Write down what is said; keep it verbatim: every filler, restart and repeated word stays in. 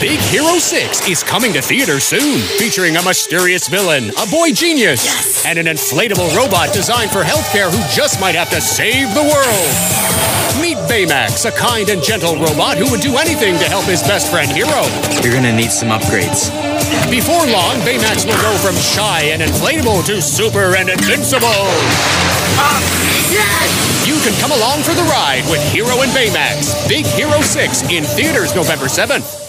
Big Hero six is coming to theaters soon, featuring a mysterious villain, a boy genius, yes. and an inflatable robot designed for healthcare who just might have to save the world. Meet Baymax, a kind and gentle robot who would do anything to help his best friend Hero. You're gonna need some upgrades. Before long, Baymax will go from shy and inflatable to super and invincible. Uh, yes! You can come along for the ride with Hero and Baymax. Big Hero six in theaters November seventh.